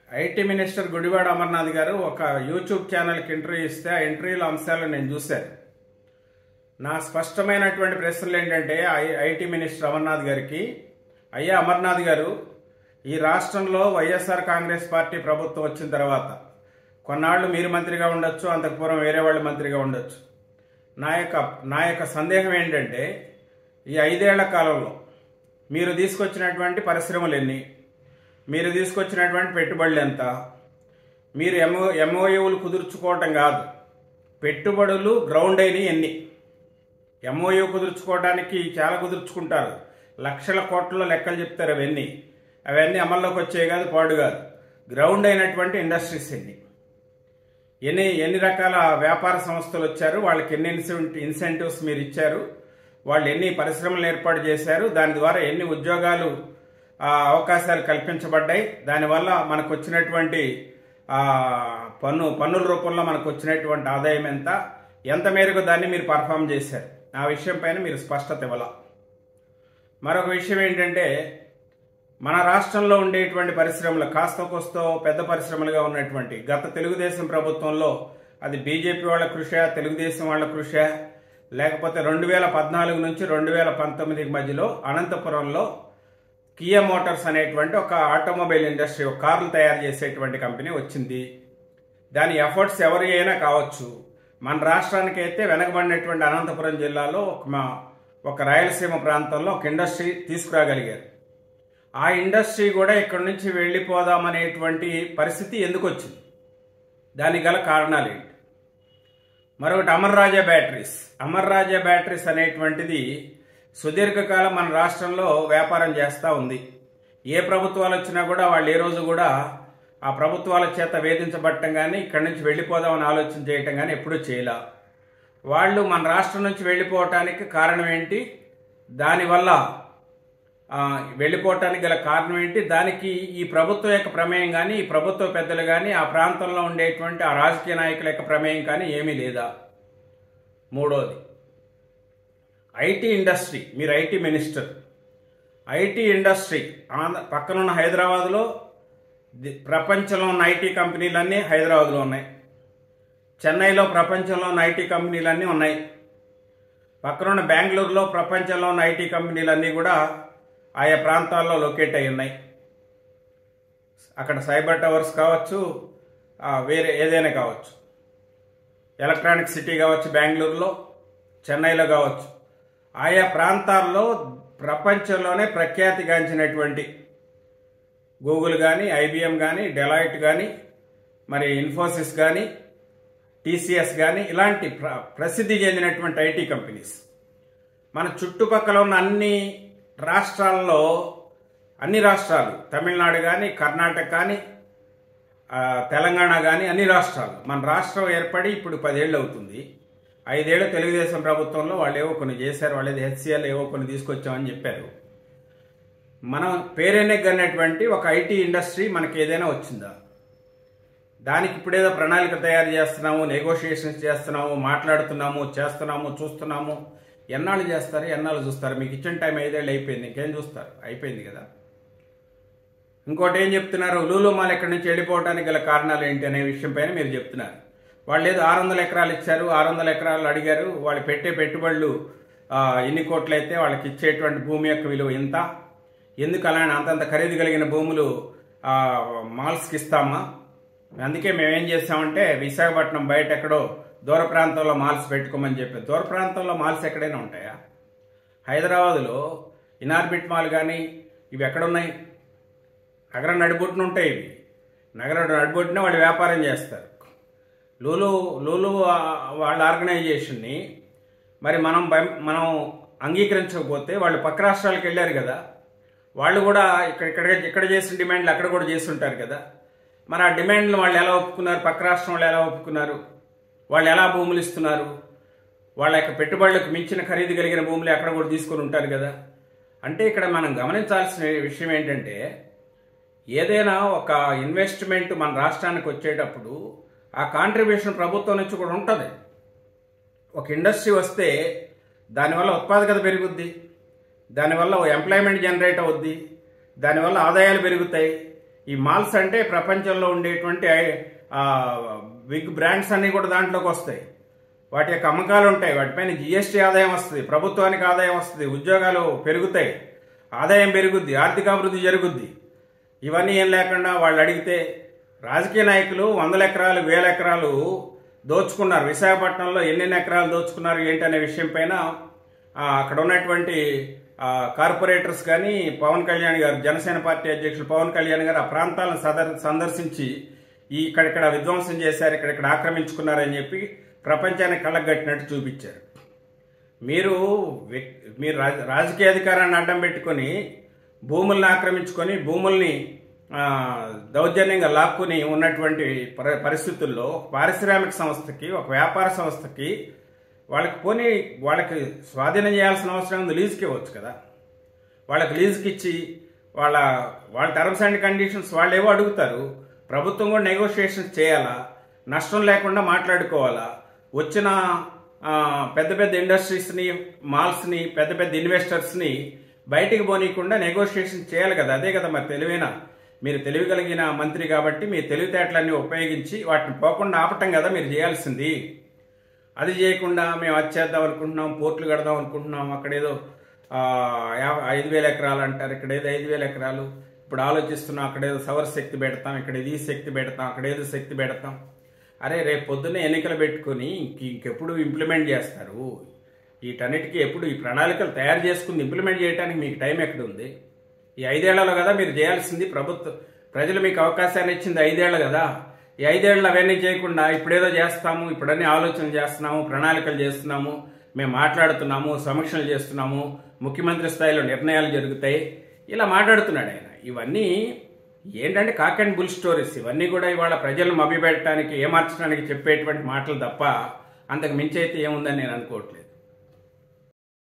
IT minister Gudivada Amarnath గారు ఒక YouTube ఛానల్కి ఇంటర్వ్యూ ఇస్తే ఆ ఇంటర్వ్యూలో అంశాలను నేను చూశాను. నా స్పష్టమైనటువంటి ప్రశ్నలు ఏంటంటే ఐటీ మినిస్టర్ అమర్నాథ్ గారికి, అయ్యా అమర్నాథ్ గారు, ఈ రాష్ట్రంలో వైఎస్ఆర్ కాంగ్రెస్ పార్టీ ప్రభుత్వం వచ్చిన తర్వాత కొన్నాళ్ళు మీరు మంత్రిగా ఉండొచ్చు, అంతకుపూర్వం వేరే వాళ్ళు మంత్రిగా ఉండొచ్చు. నా యొక్క సందేహం ఏంటంటే ఈ 5 ఏళ్ల కాలంలో మీరు తీసుకొచ్చినటువంటి పరిశ్రమలు ఎన్ని, మీరు తీసుకొచ్చినటువంటి పెట్టుబడులు ఎంత, మీరు ఎంఓయూలు కుదుర్చుకోవటం కాదు, పెట్టుబడులు గ్రౌండ్ అయినవి ఎన్ని. ఎంఓయూ కుదుర్చుకోవడానికి చాలా కుదుర్చుకుంటారు, లక్షల కోట్ల లెక్కలు చెప్తారు. అవన్నీ అమల్లోకి వచ్చేవి కాదు, పాడు కాదు. గ్రౌండ్ అయినటువంటి ఇండస్ట్రీస్ ఎన్ని రకాల వ్యాపార సంస్థలు వచ్చారు, వాళ్ళకి ఎన్ని ఇన్సెంటివ్స్ మీరు ఇచ్చారు, వాళ్ళు ఎన్ని పరిశ్రమలు ఏర్పాటు చేశారు, దాని ద్వారా ఎన్ని ఉద్యోగాలు అవకాశాలు కల్పించబడ్డాయి, దానివల్ల మనకు వచ్చినటువంటి పన్నుల రూపంలో మనకు వచ్చినటువంటి ఆదాయం ఎంత మేరకు దాన్ని మీరు పర్ఫామ్ చేశారు, ఆ విషయం పైన మీరు స్పష్టత ఇవ్వాల. మరొక విషయం ఏంటంటే, మన రాష్ట్రంలో ఉండేటువంటి పరిశ్రమలు కాస్త కోస్తో పెద్ద పరిశ్రమలుగా ఉన్నటువంటి గత తెలుగుదేశం ప్రభుత్వంలో అది బీజేపీ వాళ్ళ కృషి, తెలుగుదేశం వాళ్ళ కృషి, లేకపోతే 2014 నుంచి 2019 మధ్యలో అనంతపురంలో కియా మోటార్స్ అనేటువంటి ఒక ఆటోమొబైల్ ఇండస్ట్రీ, ఒక కార్లు తయారు చేసేటువంటి కంపెనీ వచ్చింది. దాని ఎఫర్ట్స్ ఎవరి అయినా కావచ్చు. మన రాష్ట్రానికి అయితే వెనకబడినటువంటి అనంతపురం జిల్లాలో ఒక రాయలసీమ ప్రాంతంలో ఒక ఇండస్ట్రీ తీసుకురాగలిగారు. ఆ ఇండస్ట్రీ కూడా ఇక్కడి నుంచి వెళ్ళిపోదామనేటువంటి పరిస్థితి ఎందుకు వచ్చింది, దానికి గల కారణాలు ఏంటి? మరొకటి అమర్ రాజా బ్యాటరీస్ అనేటువంటిది సుదీర్ఘకాలం మన రాష్ట్రంలో వ్యాపారం చేస్తూ ఉంది. ఏ ప్రభుత్వాలు వచ్చినా కూడా వాళ్ళు ఏ రోజు కూడా ఆ ప్రభుత్వాల చేత వేధించబడటం కానీ, ఇక్కడి నుంచి వెళ్ళిపోదామని ఆలోచన చేయటం కానీ ఎప్పుడూ చేయలే. వాళ్ళు మన రాష్ట్రం నుంచి వెళ్ళిపోవటానికి కారణం ఏంటి, దానివల్ల వెళ్ళిపోవటానికి గల కారణం ఏంటి, దానికి ఈ ప్రభుత్వం యొక్క ప్రమేయం కానీ, ఈ ప్రభుత్వ పెద్దలు కానీ, ఆ ప్రాంతంలో ఉండేటువంటి ఆ రాజకీయ నాయకుల యొక్క ప్రమేయం కానీ ఏమీ లేదా? మూడోది ఐటీ ఇండస్ట్రీ. మీరు ఐటీ మినిస్టర్. ఐటీ ఇండస్ట్రీ పక్కనున్న హైదరాబాద్లో ప్రపంచంలో ఉన్న ఐటీ కంపెనీలన్నీ హైదరాబాద్లో ఉన్నాయి. చెన్నైలో ప్రపంచంలో ఉన్న ఐటీ కంపెనీలన్నీ ఉన్నాయి. పక్కనున్న బెంగళూరులో ప్రపంచంలో ఉన్న ఐటీ కంపెనీలన్నీ కూడా ఆయా ప్రాంతాల్లో లొకేట్ అయి ఉన్నాయి. అక్కడ సైబర్ టవర్స్ కావచ్చు, వేరే ఏదైనా కావచ్చు, ఎలక్ట్రానిక్ సిటీ కావచ్చు, బెంగళూరులో, చెన్నైలో కావచ్చు. ఆయా ప్రాంతాల్లో ప్రపంచంలోనే ప్రఖ్యాతిగాంచినటువంటి గూగుల్ కానీ, ఐబిఎం కానీ, డెలాయిట్ కానీ, మరి ఇన్ఫోసిస్ కానీ, టీసీఎస్ కానీ, ఇలాంటి ప్రసిద్ధి చెందినటువంటి ఐటీ కంపెనీస్ మన చుట్టుపక్కల ఉన్న అన్ని రాష్ట్రాల్లో, అన్ని రాష్ట్రాలు, తమిళనాడు కానీ, కర్ణాటక కానీ, తెలంగాణ కానీ, అన్ని రాష్ట్రాలు, మన రాష్ట్రం ఏర్పడి ఇప్పుడు 10 ఏళ్ళు అవుతుంది. 5 ఏళ్ళు తెలుగుదేశం ప్రభుత్వంలో వాళ్ళు ఏవో కొన్ని చేశారు, వాళ్ళది హెచ్సిఎల్ ఏవో కొన్ని తీసుకొచ్చామని చెప్పారు. మనం పేరెన్నెగ్గన్నటువంటి ఒక ఐటీ ఇండస్ట్రీ మనకి ఏదైనా వచ్చిందా? దానికి ఇప్పుడేదో ప్రణాళిక తయారు చేస్తున్నాము, నెగోషియేషన్స్ చేస్తున్నాము, మాట్లాడుతున్నాము, చేస్తున్నాము, చూస్తున్నాము. ఎన్నాళ్ళు చేస్తారు, ఎన్నాళ్ళు చూస్తారు? మీకు ఇచ్చిన టైం 5 ఏళ్ళు అయిపోయింది, ఇంకేం చూస్తారు? అయిపోయింది కదా. ఇంకోటి ఏం చెప్తున్నారు, లూలు మాల్ ఎక్కడి నుంచి వెళ్ళిపోవడానికి గల కారణాలు ఏంటి అనే విషయం పైన మీరు చెప్తున్నారు. వాళ్ళు ఏదో 600 ఎకరాలు ఇచ్చారు, 600 ఎకరాలు అడిగారు, వాళ్ళు పెట్టే పెట్టుబడులు ఎన్ని కోట్లు అయితే వాళ్ళకి ఇచ్చేటువంటి భూమి యొక్క విలువ ఇంత, ఎందుకు అలానే అంతంత ఖరీదు కలిగిన భూములు మాల్స్కి ఇస్తామా? అందుకే మేమేం చేస్తామంటే విశాఖపట్నం బయట ఎక్కడో దూర ప్రాంతంలో మాల్స్ పెట్టుకోమని చెప్పి. దూర ప్రాంతంలో మాల్స్ ఎక్కడైనా ఉంటాయా? హైదరాబాదులో ఇనార్బిట్ మాల్ కానీ ఇవి ఎక్కడున్నాయి? నగరం నడిబొట్టున ఉంటాయి. ఇవి నగరం నడిబొట్టున వాళ్ళు వ్యాపారం చేస్తారు. లూలు వాళ్ళ ఆర్గనైజేషన్ని మరి మనం అంగీకరించకపోతే వాళ్ళు పక్క రాష్ట్రాలకు వెళ్ళారు కదా, వాళ్ళు కూడా ఇక్కడ చేసిన డిమాండ్లు అక్కడ కూడా చేసి ఉంటారు కదా. మరి ఆ డిమాండ్లు వాళ్ళు ఎలా ఒప్పుకున్నారు, పక్క రాష్ట్రం వాళ్ళు ఎలా ఒప్పుకున్నారు, వాళ్ళు ఎలా భూములు ఇస్తున్నారు, వాళ్ళ యొక్క పెట్టుబడులకు మించిన ఖరీదు కలిగిన భూములు అక్కడ కూడా తీసుకొని ఉంటారు కదా. అంటే ఇక్కడ మనం గమనించాల్సిన విషయం ఏంటంటే, ఏదైనా ఒక ఇన్వెస్ట్మెంట్ మన రాష్ట్రానికి వచ్చేటప్పుడు ఆ కాంట్రిబ్యూషన్ ప్రభుత్వం నుంచి కూడా ఉంటుంది. ఒక ఇండస్ట్రీ వస్తే దానివల్ల ఉత్పాదకత పెరుగుద్ది, దానివల్ల ఎంప్లాయ్మెంట్ జనరేట్ అవుద్ది, దానివల్ల ఆదాయాలు పెరుగుతాయి. ఈ మాల్స్ అంటే ప్రపంచంలో ఉండేటువంటి బిగ్ బ్రాండ్స్ అన్నీ కూడా దాంట్లోకి వస్తాయి. వాటి యొక్క అమ్మకాలు ఉంటాయి, వాటిపైన జిఎస్టీ ఆదాయం వస్తుంది, ప్రభుత్వానికి ఆదాయం వస్తుంది, ఉద్యోగాలు పెరుగుతాయి, ఆదాయం పెరుగుద్ది, ఆర్థికాభివృద్ధి జరుగుద్ది. ఇవన్నీ ఏం లేకుండా వాళ్ళు అడిగితే రాజకీయ నాయకులు 100 ఎకరాలు 1000 ఎకరాలు దోచుకున్నారు. విశాఖపట్నంలో ఎన్ని ఎకరాలు దోచుకున్నారు ఏంటి అనే విషయం పైన అక్కడ ఉన్నటువంటి కార్పొరేటర్స్ కానీ పవన్ కళ్యాణ్ గారు, జనసేన పార్టీ అధ్యక్షులు పవన్ కళ్యాణ్ గారు ఆ ప్రాంతాలను సందర్శించి ఇక్కడిక్కడ విధ్వంసం చేశారు, ఇక్కడిక్కడ ఆక్రమించుకున్నారని చెప్పి ప్రపంచానికి కళ్ళగట్టినట్టు చూపించారు. మీరు రాజకీయ అధికారాన్ని అడ్డం పెట్టుకొని భూముల్ని ఆక్రమించుకొని భూముల్ని దౌర్జన్యంగా లాక్కుని ఉన్నటువంటి పరిస్థితుల్లో పారిశ్రామిక సంస్థకి, ఒక వ్యాపార సంస్థకి వాళ్ళకి స్వాధీనం చేయాల్సిన అవసరం ఉంది, లీజుకి ఇవ్వచ్చు కదా. వాళ్ళకి లీజుకి ఇచ్చి వాళ్ళ టర్మ్స్ అండ్ కండిషన్స్ వాళ్ళు ఏవో అడుగుతారు, ప్రభుత్వం కూడా నెగోషియేషన్స్ చేయాలా, నష్టం లేకుండా మాట్లాడుకోవాలా. వచ్చిన పెద్ద పెద్ద ఇండస్ట్రీస్ని, మాల్స్ని, పెద్ద పెద్ద ఇన్వెస్టర్స్ని బయటికి పోనీయకుండా నెగోషియేషన్ చేయాలి కదా. అదే కదా మరి తెలివైన, మీరు తెలివి కలిగిన మంత్రి కాబట్టి మీ తెలివితేటలన్నీ ఉపయోగించి వాటిని పోకుండా ఆపటం కదా మీరు చేయాల్సింది. అది చేయకుండా మేము అది చేద్దాం అనుకుంటున్నాం, పోర్టులు కడదాం అనుకుంటున్నాం, అక్కడేదో 5000 ఎకరాలు అంటారు, ఇక్కడేదో 5000 ఎకరాలు, ఇప్పుడు ఆలోచిస్తున్నాం అక్కడేదో సౌరశక్తి పెడతాం, ఇక్కడ ఇది శక్తి పెడతాం, అక్కడేదో శక్తి పెడతాం. అరే రేపు పొద్దున్నే ఎన్నికలు పెట్టుకుని ఇంకెప్పుడు ఇంప్లిమెంట్ చేస్తారు? వీటన్నిటికీ ఎప్పుడు ఈ ప్రణాళికలు తయారు చేసుకుని ఇంప్లిమెంట్ చేయడానికి మీకు టైం ఎక్కడ ఉంది? ఈ 5 ఏళ్లలో కదా మీరు చేయాల్సింది. ప్రజలు మీకు అవకాశాన్ని ఇచ్చింది 5 ఏళ్ళు కదా. ఈ 5 ఏళ్ళు అవన్నీ చేయకుండా ఇప్పుడేదో చేస్తాము, ఇప్పుడన్నీ ఆలోచనలు చేస్తున్నాము, ప్రణాళికలు చేస్తున్నాము, మేము మాట్లాడుతున్నాము, సమీక్షలు చేస్తున్నాము, ముఖ్యమంత్రి స్థాయిలో నిర్ణయాలు జరుగుతాయి, ఇలా మాట్లాడుతున్నాడు ఆయన. ఇవన్నీ ఏంటంటే కాక్ అండ్ బుల్ స్టోరీస్. ఇవన్నీ కూడా ఇవాళ ప్రజలను మభ్యపెట్టడానికి, ఏమార్చడానికి చెప్పేటువంటి మాటలు తప్ప అంతకు మించి అయితే ఏముందని నేను అనుకోవట్లేదు.